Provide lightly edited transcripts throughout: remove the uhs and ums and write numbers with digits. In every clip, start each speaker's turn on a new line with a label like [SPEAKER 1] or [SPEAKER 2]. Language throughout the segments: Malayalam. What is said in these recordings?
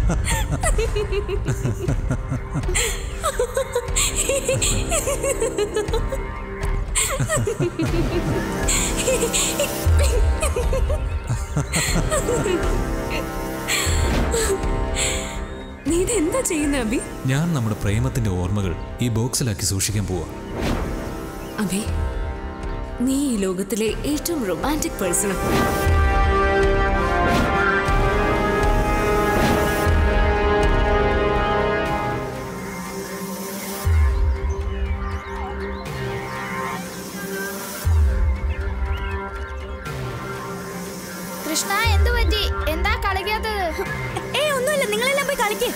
[SPEAKER 1] നീ ഇതെന്താ ചെയ്യുന്ന അബി?
[SPEAKER 2] ഞാൻ നമ്മുടെ പ്രേമത്തിന്റെ ഓർമ്മകൾ ഈ ബോക്സിലാക്കി സൂക്ഷിക്കാൻ പോവാ.
[SPEAKER 1] അബി, നീ ഈ ലോകത്തിലെ ഏറ്റവും റൊമാൻറ്റിക് പേഴ്സണാ.
[SPEAKER 3] കൃഷ്ണ, എന്തു പറ്റി? എന്താ കളിക്കാത്തത്?
[SPEAKER 1] ഒന്നുമില്ല, നിങ്ങളെല്ലാം പോയി കളിക്കേ.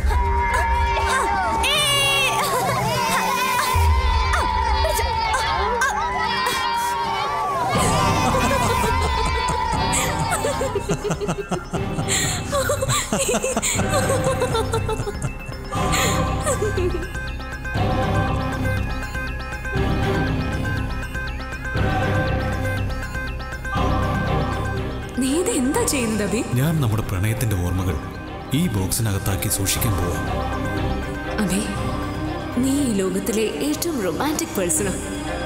[SPEAKER 1] നീ ഇത് എന്താ ചെയ്യുന്നത് അബി?
[SPEAKER 2] ഞാൻ നമ്മുടെ പ്രണയത്തിന്റെ ഓർമ്മകൾ ഈ ബോക്സിനകത്താക്കി സൂക്ഷിക്കാൻ പോവാ.
[SPEAKER 1] അബി, നീ ഈ ലോകത്തിലെ ഏറ്റവും റൊമാൻറ്റിക് പേഴ്സണാ.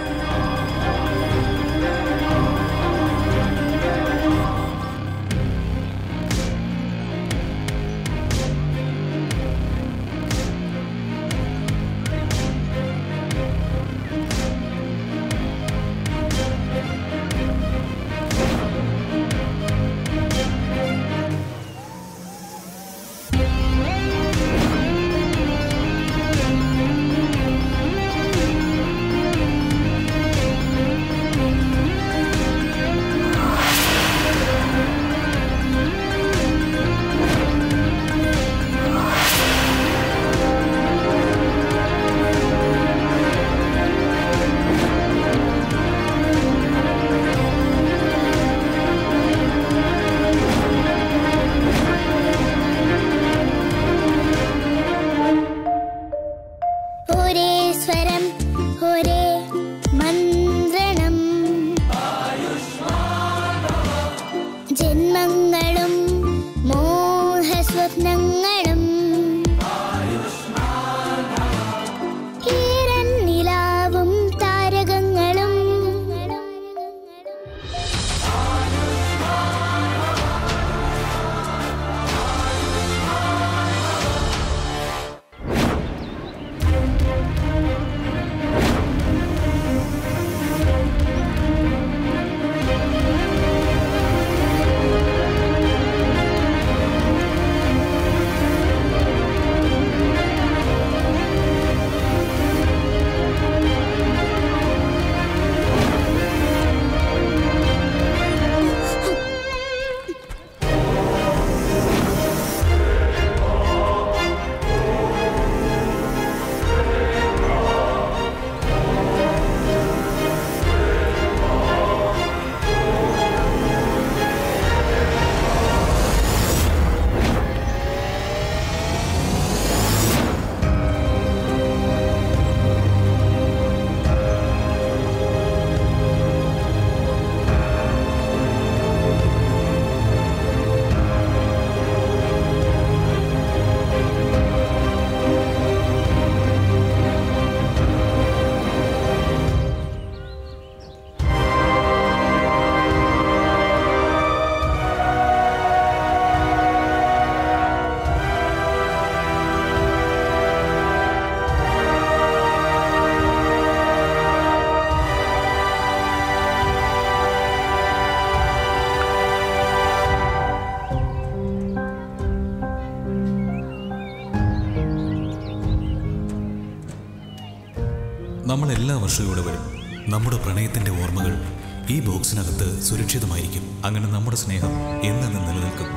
[SPEAKER 2] നമ്മൾ എല്ലാ വർഷവും ഇവിടെ വരും. നമ്മുടെ പ്രണയത്തിന്റെ ഓർമ്മകൾ ഈ ബോക്സിനകത്ത് സുരക്ഷിതമായിരിക്കും. അങ്ങനെ നമ്മുടെ സ്നേഹം എന്നെന്നും നിലനിൽക്കും.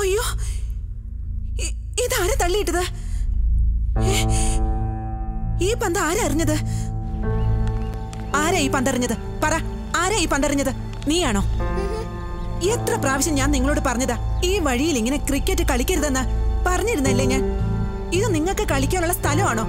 [SPEAKER 4] അയ്യോ, ഇതാരാ തള്ളിയിട്ടത്? ഈ പന്ത് ആരറിഞ്ഞത്? ആരാ ഈ പന്തെറിഞ്ഞത്? പറ, ആരാ ഈ പന്തെറിഞ്ഞത്? നീയാണോ? എത്ര പ്രാവശ്യം ഞാൻ നിങ്ങളോട് പറഞ്ഞതാ ഈ വഴിയിൽ ഇങ്ങനെ ക്രിക്കറ്റ് കളിക്കരുതെന്ന് പറഞ്ഞിരുന്നല്ലേ ഞാൻ? ഇത് നിങ്ങൾക്ക് കളിക്കാനുള്ള സ്ഥലമാണോ?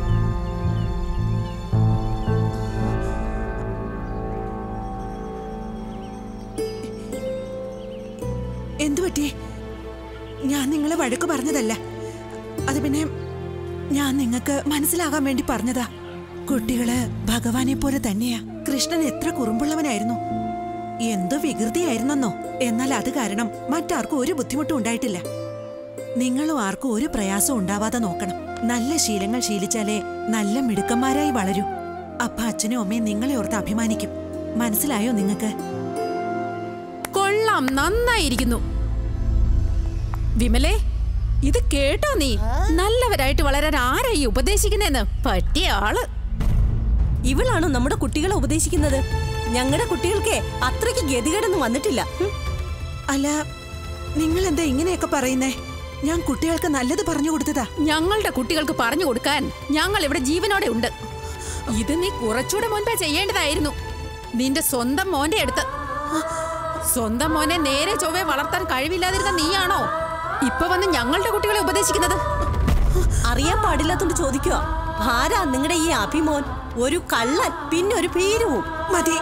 [SPEAKER 4] എന്തുപറ്റി? ഞാൻ നിങ്ങളെ വഴക്ക് പറഞ്ഞതല്ല. അത് പിന്നെ ഞാൻ നിങ്ങൾക്ക് മനസ്സിലാകാൻ വേണ്ടി പറഞ്ഞതാ. കുട്ടികള് ഭഗവാനെ പോലെ തന്നെയാ. കൃഷ്ണൻ എത്ര കുറുമ്പുള്ളവനായിരുന്നു, എന്തോ വികൃതിയായിരുന്നെന്നോ. എന്നാൽ അത് കാരണം മറ്റാർക്കും ഒരു ബുദ്ധിമുട്ടും ഉണ്ടായിട്ടില്ല. നിങ്ങളും ആർക്കും ഒരു പ്രയാസം ഉണ്ടാവാതെ നോക്കണം. നല്ല ശീലങ്ങൾ ശീലിച്ചാലേ നല്ല മിടുക്കന്മാരായി വളരൂ. അപ്പ അച്ഛനും അമ്മയും നിങ്ങളെ ഓർത്ത് അഭിമാനിക്കും. മനസ്സിലായോ നിങ്ങൾക്ക്?
[SPEAKER 5] കൊള്ളാം, നന്നായിരിക്കുന്നു. വിമലേ, ഇത് കേട്ടോ നീ? നല്ലവരായിട്ട് വളരാൻ ആരായി ഉപദേശിക്കുന്നേന്ന്? പറ്റിയ ആള്.
[SPEAKER 6] ഇവളാണോ നമ്മുടെ കുട്ടികളെ ഉപദേശിക്കുന്നത്? ഞങ്ങളുടെ കുട്ടികൾക്ക് അത്രയ്ക്ക് ഗതികേടൊന്നും വന്നിട്ടില്ല.
[SPEAKER 4] അല്ല, നിങ്ങൾ എന്താ ഇങ്ങനെയൊക്കെ പറയുന്നേ? ഞാൻ കുട്ടികൾക്ക് നല്ലത് പറഞ്ഞു കൊടുത്തതാ.
[SPEAKER 5] ഞങ്ങളുടെ കുട്ടികൾക്ക് പറഞ്ഞു കൊടുക്കാൻ ഞങ്ങൾ ഇവിടെ ജീവനോടെ ഉണ്ട്. ഇത് നീ കുറച്ചുകൂടെ മുൻപേ ചെയ്യേണ്ടതായിരുന്നു. നിന്റെ സ്വന്തം മോന്റെ അടുത്ത്. സ്വന്തം മോനെ നേരെ ചൊവ്വെ വളർത്താൻ കഴിവില്ലാതിരുന്ന നീയാണോ ഇപ്പൊ വന്ന് ഞങ്ങളുടെ കുട്ടികളെ ഉപദേശിക്കുന്നത്?
[SPEAKER 6] അറിയാൻ പാടില്ലാത്തോണ്ട് ചോദിക്കുക, ആരാ നിങ്ങളുടെ ഈ അഭിമോൻ? ഒരു കള്ളൻ, പിന്നെ ഒരു ഭീരുവും.
[SPEAKER 4] മതി,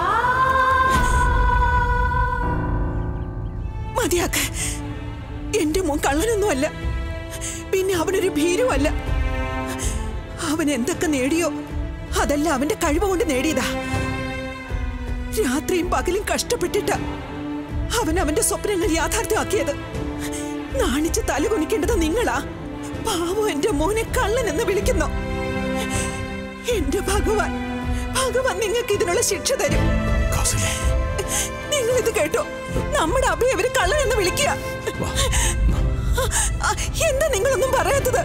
[SPEAKER 4] മതിയാക്ക. എന്റെ മോൻ കള്ളനൊന്നുമല്ല, പിന്നെ അവനൊരു ഭീരുവല്ല. അവൻ എന്തൊക്കെ നേടിയോ അതല്ല അവന്റെ കഴിവ് കൊണ്ട് നേടിയതാ. രാത്രിയും പകലും കഷ്ടപ്പെട്ടിട്ടാ അവൻ അവന്റെ സ്വപ്നങ്ങൾ യാഥാർത്ഥ്യമാക്കിയത്. നാണിച്ച് തലകുനിക്കേണ്ടത് നിങ്ങളാ. പാവം എന്റെ മോനെ കള്ളൻ എന്ന് വിളിക്കുന്നു. എന്റെ ഭഗവാൻ, ഭഗവാൻ നിങ്ങൾക്ക് ഇതിനുള്ള ശിക്ഷ തരും. നിങ്ങൾ ഇത് കേട്ടോ? നമ്മുടെ അഭയ അവര് കള്ളൻ എന്ന് വിളിക്കുക. എന്താ നിങ്ങളൊന്നും പറയാത്തത്?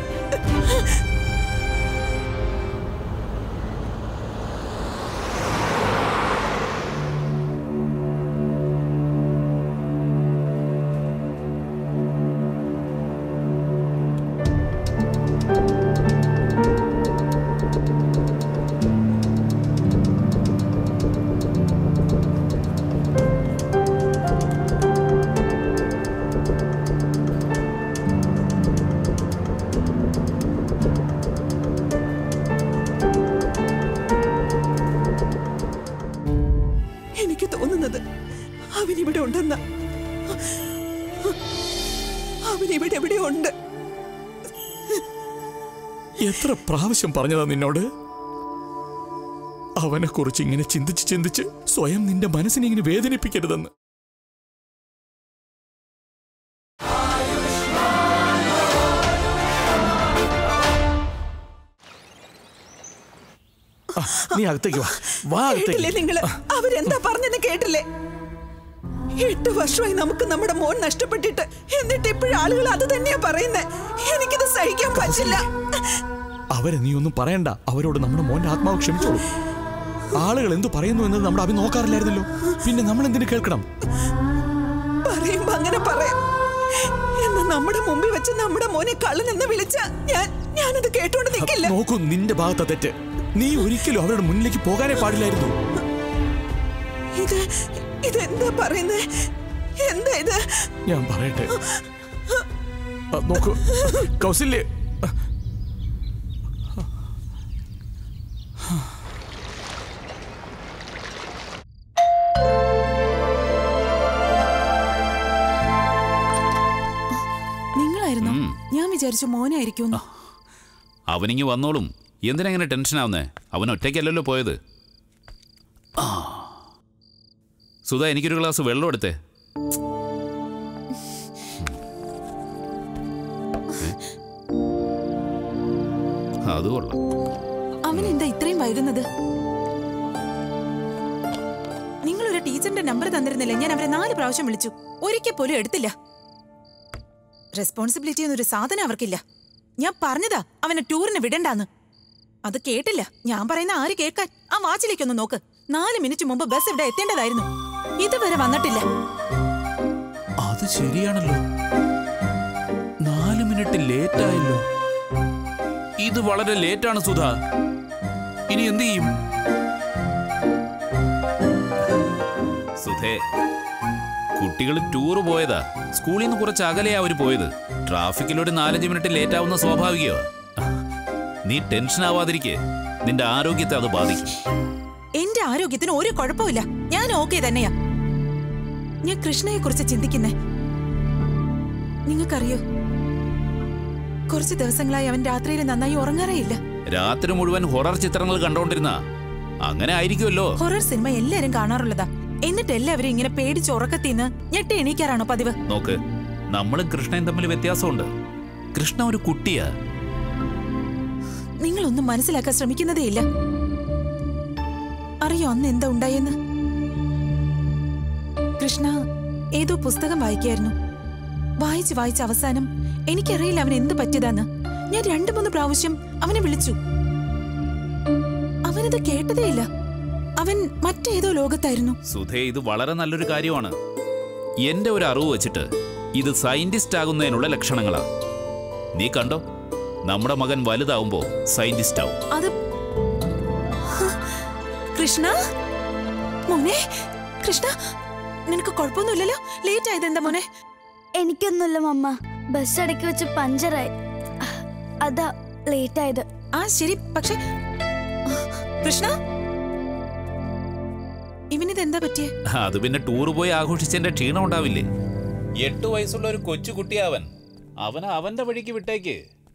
[SPEAKER 4] അവനിവിടെ ഉണ്ടെന്ന. അവനിവിടെ എവിടെ ഉണ്ട്.
[SPEAKER 7] എത്ര പ്രാവശ്യം പറഞ്ഞതാ നിന്നോട്? അവനെ കുറിച്ച് ഇങ്ങനെ ചിന്തിച്ച് ചിന്തിച്ച് സ്വയം നിന്റെ മനസ്സിനെ ഇങ്ങനെ വേദനിപ്പിക്കരുതെന്ന്. നീ അകത്തേക്ക് വാ.
[SPEAKER 4] കേട്ടില്ലേ നിങ്ങള്? അവരെന്താ പറഞ്ഞെന്ന് കേട്ടില്ലേ? 8 വർഷമായി നമുക്ക് നമ്മുടെ മോൻ നഷ്ടപ്പെട്ടിട്ട്, എന്നിട്ട് ഇപ്പോഴും ആളുകൾ അത് തന്നെയാ പറയുന്നേ. എനിക്കിത് സഹിക്കാൻ പറ്റില്ല.
[SPEAKER 7] അവരെ നീ ഒന്നും പറയണ്ട. അവരോട് നമ്മുടെ മോന്റെ ആത്മാവ് ക്ഷമിച്ചോളൂ. ആളുകൾ എന്തു പറയുന്നു എന്നത് നമ്മുടെ അഭി നോക്കാറില്ലായിരുന്നല്ലോ. പിന്നെ നമ്മൾ എന്തിനു കേൾക്കണം?
[SPEAKER 4] പറയുമ്പോ അങ്ങനെ പറയാം. എന്നാ നമ്മുടെ മുമ്പിൽ വെച്ച് നമ്മുടെ മോനെ കള്ളൻ എന്ന് വിളിച്ച ഞാനത് കേട്ടോണ്ട് നിൽക്കില്ല.
[SPEAKER 7] നോക്കൂ, നിന്റെ ഭാഗത്തെ തെറ്റ്. നീ ഒരിക്കലും അവരുടെ മുന്നിലേക്ക് പോകാനേ പാടില്ലായിരുന്നു.
[SPEAKER 4] ഇതെന്താ പറയുന്നേ? എന്താ ഇത്?
[SPEAKER 7] ഞാൻ പറയട്ടെ. നോക്കൂ കൗസല്യ,
[SPEAKER 4] നിങ്ങളായിരുന്നു? ഞാൻ വിചാരിച്ചു മോനായിരിക്കും.
[SPEAKER 8] അവനിങ്ങി വന്നോളും. എന്തിനെങ്ങനെ ടെൻഷനാവുന്നേ? അവൻ ഒറ്റയ്ക്കല്ലല്ലോ പോയത്. സുധ, എനിക്കൊരു ഗ്ലാസ് വെള്ളം എടുത്തേ. അത് കൊള്ളാം.
[SPEAKER 4] അവനെന്താ ഇത്രയും വൈകുന്നത്? നിങ്ങളൊരു ടീച്ചറിന്റെ നമ്പർ തന്നിരുന്നില്ല? ഞാൻ അവരെ 4 പ്രാവശ്യം വിളിച്ചു, ഒരിക്കൽ പോലും എടുത്തില്ല. റെസ്പോൺസിബിലിറ്റി എന്നൊരു സാധനം അവർക്കില്ല. ഞാൻ പറഞ്ഞതാ അവനെ ടൂറിന് വിടണ്ടാന്ന്. അത് കേട്ടില്ല. ഞാൻ പറയുന്ന ആര് കേൾക്കാൻ? ആ വാച്ചിലേക്കൊന്ന് നോക്ക്. 4 മിനിറ്റ് മുമ്പ് ബസ് ഇവിടെ എത്തേണ്ടതായിരുന്നു, ഇതുവരെ വന്നിട്ടില്ല.
[SPEAKER 7] അത് ശരിയാണല്ലോ.
[SPEAKER 8] മിനിറ്റ് ലേറ്റ് ആയല്ലോ. ഇത് വളരെ ലേറ്റാണ് സുധ. ഇനി എന്ത് ചെയ്യും? സുധേ, കുട്ടികൾ ടൂർ പോയതാ. സ്കൂളിൽ നിന്ന് കുറച്ച് അകലെയാ അവര് പോയത്. ട്രാഫിക്കിലൂടെ 4-5 മിനിറ്റ് ലേറ്റ് ആവുന്ന സ്വാഭാവികമാ. നീ ടെൻഷൻ ആവാതിരിക്കെ. നിന്റെ ആരോഗ്യത്തെ അത് ബാധിക്കും.
[SPEAKER 4] എന്റെ ആരോഗ്യത്തിന് ഒരു കുഴപ്പമില്ല. ഞാൻ ഓക്കെ തന്നെയാ. ഞാൻ കൃഷ്ണയെ കുറിച്ച് ചിന്തിക്കുന്നേ. നിങ്ങൾക്കറിയോ, കുറച്ച് ദിവസങ്ങളായി അവൻ രാത്രിയിൽ നന്നായി ഉറങ്ങാറേയില്ല.
[SPEAKER 8] രാത്രി മുഴുവൻ ഹൊറർ ചിത്രങ്ങൾ കണ്ടോണ്ടിരുന്ന അങ്ങനെ ആയിരിക്കുമല്ലോ.
[SPEAKER 4] ഹൊറർ സിനിമ എല്ലാരും കാണാറുള്ളതാ. എന്നിട്ട് എല്ലാവരും ഇങ്ങനെ പേടിച്ച് ഉറക്കത്തിന്ന് ഞെട്ടി എണീക്കാറാണോ പതിവ്?
[SPEAKER 8] നോക്ക്, നമ്മളും കൃഷ്ണയും തമ്മിൽ വ്യത്യാസമുണ്ട്. കൃഷ്ണ ഒരു കുട്ടിയാ.
[SPEAKER 4] നിങ്ങളൊന്നും മനസ്സിലാക്കാൻ ശ്രമിക്കുന്നതേ ഇല്ല. അറിയോ അന്ന് എന്താ ഉണ്ടായെന്ന്? കൃഷ്ണ ഏതോ പുസ്തകം വായിക്കായിരുന്നു. വായിച്ച് അവസാനം എനിക്കറിയില്ല അവൻ എന്ത് പറ്റിയതാന്ന്. ഞാൻ 2-3 പ്രാവശ്യം അവനെ വിളിച്ചു. അവനത് കേട്ടതേയില്ല. അവൻ മറ്റേതോ ലോകത്തായിരുന്നു.
[SPEAKER 8] സുധേ, ഇത് വളരെ നല്ലൊരു കാര്യമാണ്. എന്റെ ഒരു അറിവ് വെച്ചിട്ട് ഇത് സയന്റിസ്റ്റ് ആകുന്നതിനുള്ള ലക്ഷണങ്ങളാ. നീ കണ്ടോ, നമ്മുടെ മകൻ വലുതാവുമ്പോ സയന്റിസ്റ്റ് ആവും.
[SPEAKER 4] അത് കൃഷ്ണ മോനെ, കൃഷ്ണ നിനക്ക് കുഴപ്പമൊന്നുമില്ലല്ലോ? ലേറ്റ് ആയത് എന്താ മോനെ?
[SPEAKER 3] എനിക്കൊന്നുമില്ല മമ്മ. ബസ് ഇടയ്ക്ക് വെച്ച് പഞ്ചറായി, അതാ ലേറ്റ് ആയത്.
[SPEAKER 4] ആ ശരി, പക്ഷെ കൃഷ്ണ ഇവനിതെന്താ പറ്റിയേ?
[SPEAKER 8] അത് പിന്നെ ടൂർ പോയി ആഘോഷിച്ചതിന്റെ ക്ഷീണം ഉണ്ടാവില്ലേ? 8 വയസ്സുള്ള ഒരു കൊച്ചു കുട്ടിയാവൻ. അവനെ അവന്റെ വഴിക്ക് വിട്ടേക്ക്.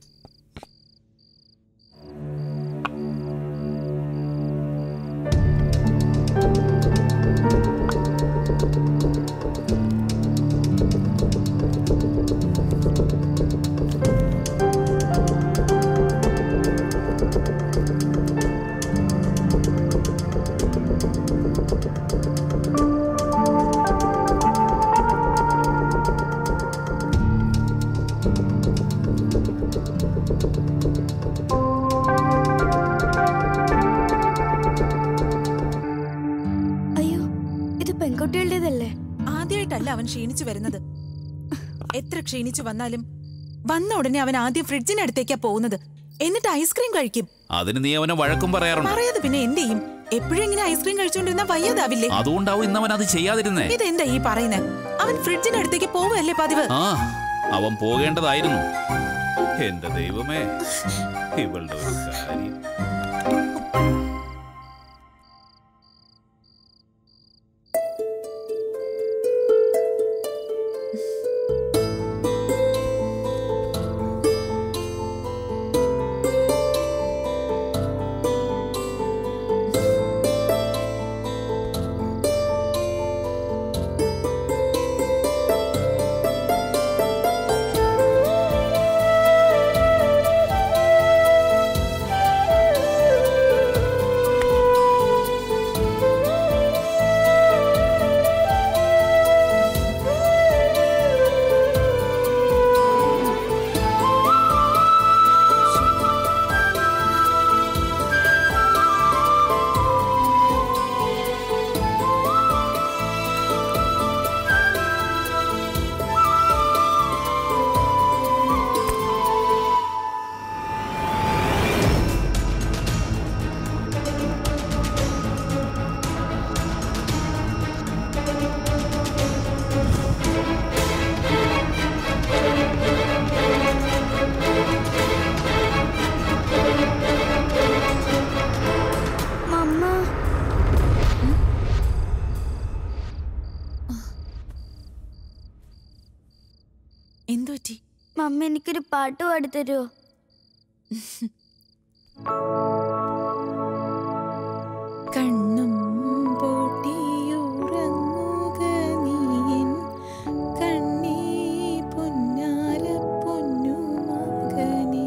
[SPEAKER 4] ആദ്യമായിട്ടല്ല അവൻ ക്ഷീണിച്ചു വരുന്നത്. എത്ര ക്ഷീണിച്ചു വന്നാലും വന്ന ഉടനെ അവൻ ആദ്യം ഫ്രിഡ്ജിനടുത്തേക്കാ പോകുന്നത്. എന്നിട്ട് ഐസ്ക്രീം കഴിക്കും.
[SPEAKER 8] അതിന് നീ അവനെ വഴക്കും പറയാറുണ്ട്.
[SPEAKER 4] പറയാതെ പിന്നെ എന്ത് ചെയ്യും? എപ്പോഴും ഇങ്ങനെ ഐസ്ക്രീം കഴിച്ചോണ്ടിരുന്ന വയ്യാതാവില്ലേ?
[SPEAKER 8] അതുകൊണ്ടാവും ഇന്ന് അവൻ അത് ചെയ്യാതിരുന്നേ.
[SPEAKER 4] ഇതെന്താ ഈ പറയുന്നത്? അവൻ ഫ്രിഡ്ജിനടുത്തേക്ക് പോവല്ലേ പതിവ്?
[SPEAKER 8] ആ, അവൻ പോകേണ്ടതായിരുന്നു. എന്റെ ദൈവമേ, ഇവളുടെ ഒരു കാര്യം.
[SPEAKER 4] എന്തുപറ്റി?
[SPEAKER 3] മമ്മ എനിക്കൊരു പാട്ട് പാടിത്തരുമോ?
[SPEAKER 4] കണ്ണും പൊട്ടിയുറങ്ങുക നീൻ കണ്ണീ പൊന്നാര പൊന്നു മകനേ.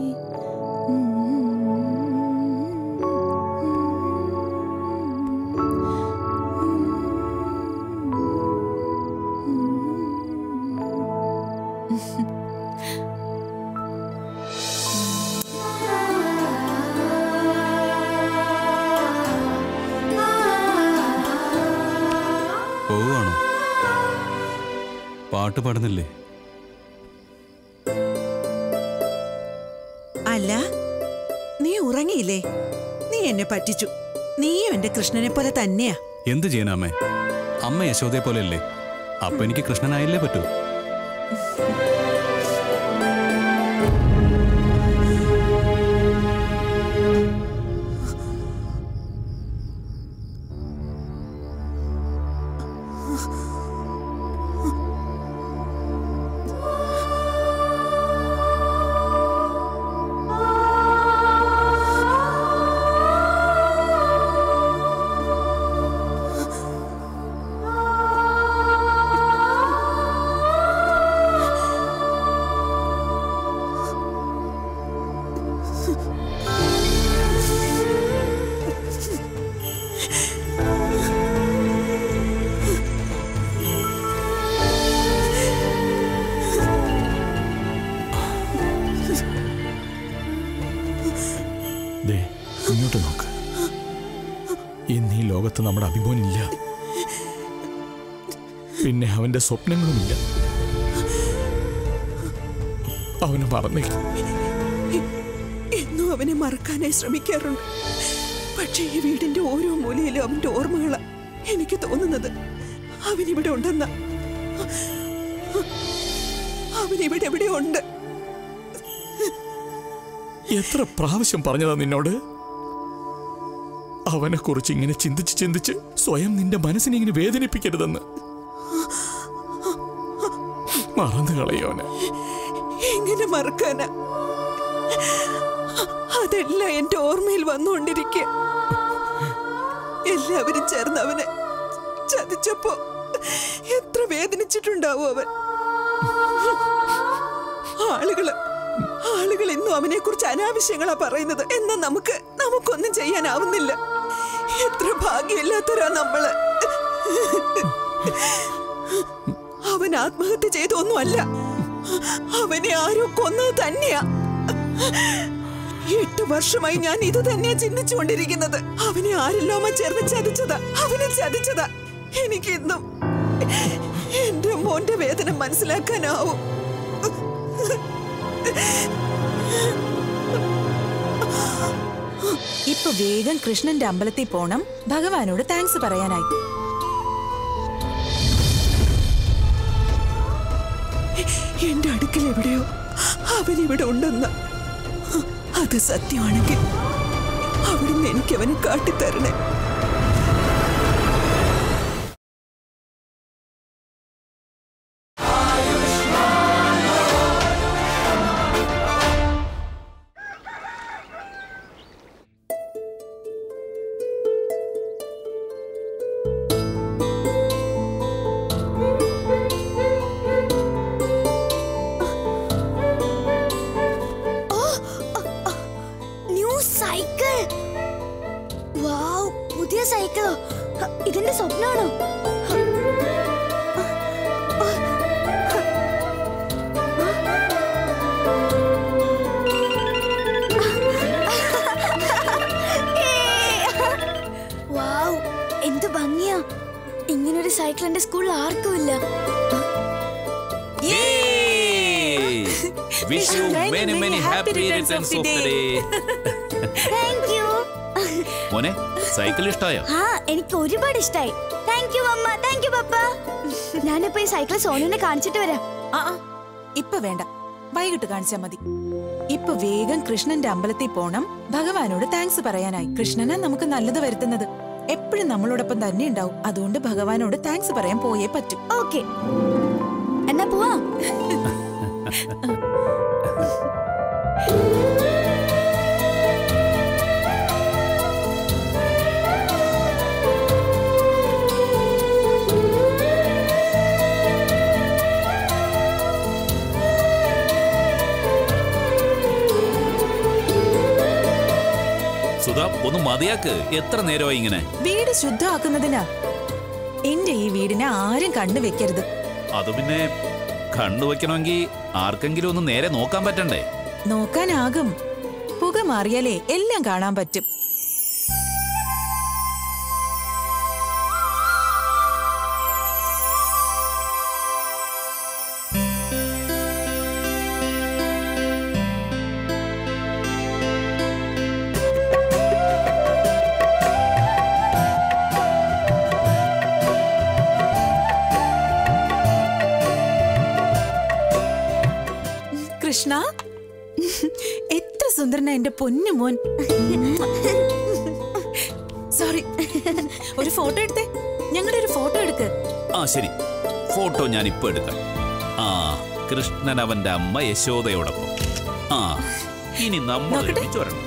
[SPEAKER 2] പോവാണോ? പാട്ട് പാടുന്നില്ലേ?
[SPEAKER 4] അല്ല, നീ ഉറങ്ങിയില്ലേ? നീ എന്നെ പറ്റിച്ചു. നീയും എന്റെ കൃഷ്ണനെ പോലെ തന്നെയാ.
[SPEAKER 2] എന്ത് ചെയ്യാനമ്മേ? അമ്മ യശോദയെ പോലെയല്ലേ? അപ്പൊ എനിക്ക് കൃഷ്ണനായല്ലേ പറ്റൂ. ഇങ്ങോട്ട് നോക്ക്. ഇന്ന് ഈ ലോകത്ത് നമ്മുടെ അഭിമോനില്ല, പിന്നെ അവന്റെ സ്വപ്നങ്ങളുമില്ല. അവന് മറന്നേക്കും.
[SPEAKER 4] എന്നും അവനെ മറക്കാനായി ശ്രമിക്കാറുണ്ട്. പക്ഷേ ഈ വീടിന്റെ ഓരോ മൂലയിലും അവന്റെ ഓർമ്മകളാ. എനിക്ക് തോന്നുന്നത് അവനിവിടെ ഉണ്ടെന്ന. അവനിവിടെ എവിടെ ഉണ്ട്.
[SPEAKER 7] എത്ര പ്രാവശ്യം പറഞ്ഞതാ നിന്നോട് അവനെ കുറിച്ച് ഇങ്ങനെ ചിന്തിച്ച് ചിന്തിച്ച് സ്വയം നിന്റെ മനസ്സിനെ ഇങ്ങനെ വേദനിപ്പിക്കരുതെന്ന്. മറന്നു കളയോനെ.
[SPEAKER 4] എങ്ങനെ മറക്കാനാ? അതെല്ലാം എന്റെ ഓർമ്മയിൽ വന്നുകൊണ്ടിരിക്കുക. എല്ലാവരും ചേർന്ന് അവനെ ചതിച്ചപ്പോ എത്ര വേദനിച്ചിട്ടുണ്ടാവും അവൻ. ആളുകൾ ഇന്നും അവനെ കുറിച്ച് അനാവശ്യങ്ങളാ പറയുന്നത്. എന്നാ നമുക്കൊന്നും ചെയ്യാനാവുന്നില്ല. എത്ര ഭാഗ്യമില്ലാത്തവരാ നമ്മള്. അവൻ ആത്മഹത്യ ചെയ്തൊന്നുമല്ല, അവനെ ആരോ കൊന്നത് തന്നെയാ. 8 വർഷമായി ഞാൻ ഇത് തന്നെയാ ചിന്തിച്ചുകൊണ്ടിരിക്കുന്നത്. അവനെ ആരെല്ലാമ ചേർന്ന് ചതിച്ചതാ. അവനെ ചതിച്ചതാ. എനിക്കിന്നും എന്റെ മോന്റെ വേദന മനസ്സിലാക്കാനാവും.
[SPEAKER 9] ഇപ്പൊ വേഗം കൃഷ്ണന്റെ അമ്പലത്തിൽ പോണം, ഭഗവാനോട് താങ്ക്സ് പറയാനായി.
[SPEAKER 4] എന്റെ അടുക്കൽ എവിടെയോ അവനിവിടെ ഉണ്ടെന്ന്. അത് സത്യമാണെങ്കിൽ അവിടുന്ന് എനിക്ക് അവനെ കാട്ടിത്തരണേ.
[SPEAKER 3] സൈക്കിളോ? ഇതിന്റെ സ്വപ്നമാണോ? വാവ്, എന്ത് ഭംഗിയാ! ഇങ്ങനൊരു സൈക്കിൾ എന്റെ സ്കൂളിൽ ആർക്കുമില്ല.
[SPEAKER 8] Wish you many happy returns of the day.
[SPEAKER 3] Thank you.
[SPEAKER 8] മോനെ, സൈക്കിൾ ഇഷ്ടായോ?
[SPEAKER 3] ആ, എനിക്ക് ഒരുപാട് ഇഷ്ടായി. താങ്ക് യു അമ്മ, താങ്ക് യു പപ്പ. ഞാനിപ്പോ ഈ സൈക്കിൾ സോനുവിനെ കാണിച്ചിട്ട് വരാം.
[SPEAKER 9] ഇപ്പൊ വേണ്ട, വൈകിട്ട് കാണിച്ചാ മതി. ഇപ്പൊ വേഗം കൃഷ്ണന്റെ അമ്പലത്തിൽ പോണം, ഭഗവാനോട് താങ്ക്സ് പറയാനായി. കൃഷ്ണനാ നമുക്ക് നല്ലത് വരുത്തുന്നത്. എപ്പോഴും നമ്മളോടൊപ്പം തന്നെ ഉണ്ടാവും. അതുകൊണ്ട് ഭഗവാനോട് താങ്ക്സ് പറയാൻ പോയേ പറ്റൂ.
[SPEAKER 3] ഓക്കെ, എന്നാ പോവാം.
[SPEAKER 8] ഒന്ന് മതിയാക്ക്. എത്ര നേരമായി ഇങ്ങനെ?
[SPEAKER 9] വീട് ശുദ്ധമാക്കുന്നതിനാ. എന്റെ ഈ വീടിനെ ആരും കണ്ണു വെക്കരുത്.
[SPEAKER 8] അത് പിന്നെ കണ്ണുവെക്കണമെങ്കിൽ ആർക്കെങ്കിലും ഒന്ന് നേരെ നോക്കാൻ പറ്റണ്ടേ?
[SPEAKER 9] നോക്കാനാകും. പുക മാറിയാലേ എല്ലാം കാണാൻ പറ്റും. കൃഷ്ണ, എത്ര സുന്ദരനാ എന്റെ പൊന്നു മോൻ. സോറി, ഒരു ഫോട്ടോ എടുത്തേ. ഞങ്ങളുടെ ഒരു ഫോട്ടോ എടുക്ക്.
[SPEAKER 8] ആ ശരി, ഫോട്ടോ ഞാൻ ഇപ്പൊ എടുക്കാം. ആ, കൃഷ്ണൻ അവന്റെ അമ്മ യശോദയോടൊപ്പം. ആ, ഇനി നമ്മൾ ഒരുമിച്ച് വരണം.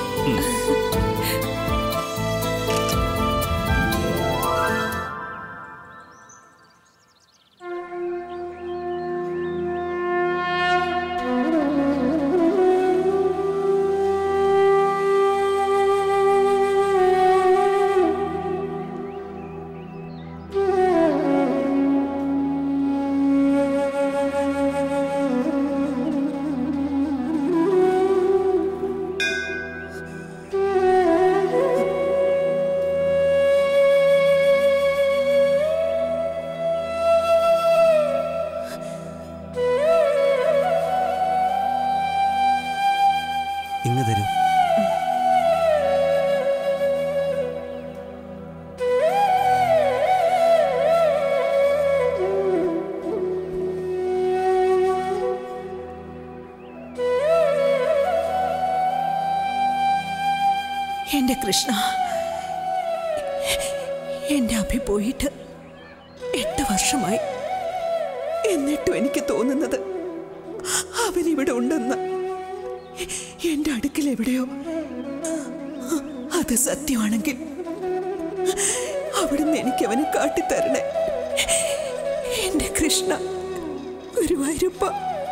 [SPEAKER 10] ഇങ്ങ് തരൂ.
[SPEAKER 4] എന്റെ കൃഷ്ണ, എന്റെ അഭി പോയിട്ട് 8 വർഷമായി. എന്നിട്ടും എനിക്ക് തോന്നുന്നത് അവനിവിടെ ഉണ്ടെന്ന്. എന്റെ അടുക്കൽ എവിടെയോ. അത് സത്യമാണെങ്കിൽ അവിടുന്ന് എനിക്ക് അവനെ കാട്ടിത്തരണേ. എന്റെ കൃഷ്ണ, ഗുരുവായൂരപ്പ.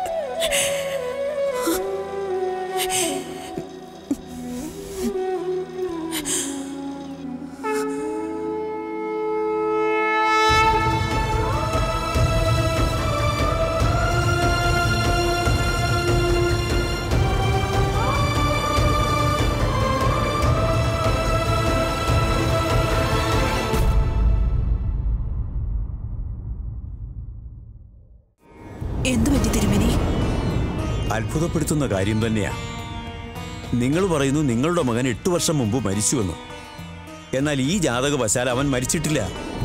[SPEAKER 4] എന്തുപറ്റി തിരുമേനി?
[SPEAKER 10] അത്ഭുതപ്പെടുത്തുന്ന കാര്യം തന്നെയാ. നിങ്ങൾ പറയുന്നു നിങ്ങളുടെ മകൻ 8 വർഷം മുമ്പ് മരിച്ചുവെന്ന്. എന്നാൽ ഈ ജാതകവശാൽ അവൻ മരിച്ചിട്ടില്ല.